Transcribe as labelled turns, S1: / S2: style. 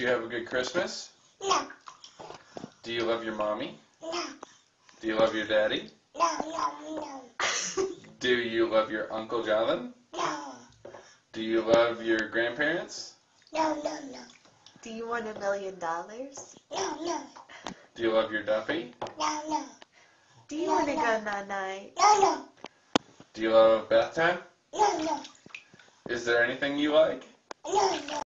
S1: you have a good Christmas?
S2: No.
S1: Do you love your mommy?
S2: No.
S1: Do you love your daddy?
S2: No.
S1: Do you love your Uncle Jonathan?
S2: No.
S1: Do you love your grandparents?
S2: No.
S3: Do you want $1 million?
S2: No.
S1: Do you love your Duffy?
S2: No.
S3: Do you want to go night-night?
S2: No.
S1: Do you love bath time?
S2: No.
S1: Is there anything you like?
S2: No.